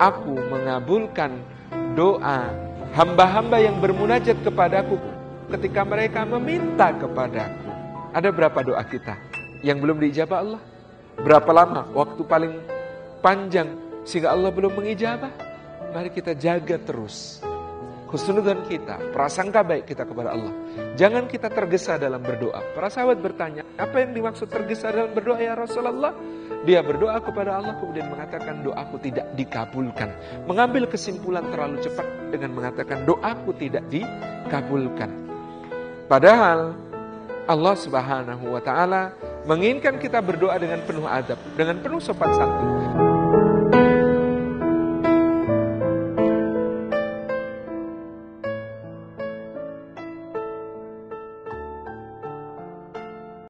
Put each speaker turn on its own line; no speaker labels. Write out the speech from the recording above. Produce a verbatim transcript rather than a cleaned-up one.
aku mengabulkan doa hamba-hamba yang bermunajat kepadaku ketika mereka meminta kepadaku. Ada berapa doa kita yang belum diijabah Allah? Berapa lama waktu paling panjang sehingga Allah belum mengijabah? Mari kita jaga terus husnudzon kita, prasangka baik kita kepada Allah. Jangan kita tergesa dalam berdoa. Para sahabat bertanya, apa yang dimaksud tergesa dalam berdoa ya Rasulullah? Dia berdoa kepada Allah kemudian mengatakan doaku tidak dikabulkan. Mengambil kesimpulan terlalu cepat dengan mengatakan doaku tidak dikabulkan. Padahal Allah Subhanahu wa taala menginginkan kita berdoa dengan penuh adab, dengan penuh sopan santun.